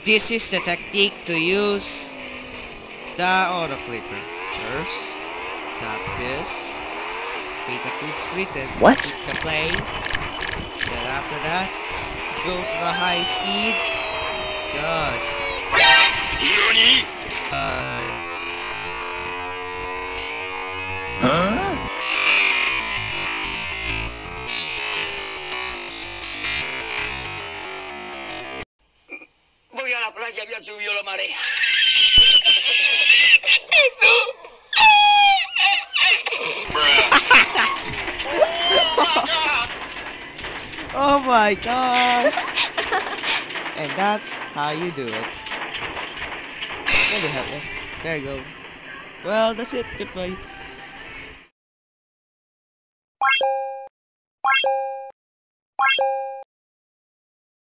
This is the technique to use the auto clicker. First, tap this, make a quick sprint and What? click the play. Then after that, go to the high speed. God. Huh? Voy a la playa, había subido la marea. Oh my god! And that's how you do it. Where the hell? There you go. Well, that's it. Goodbye.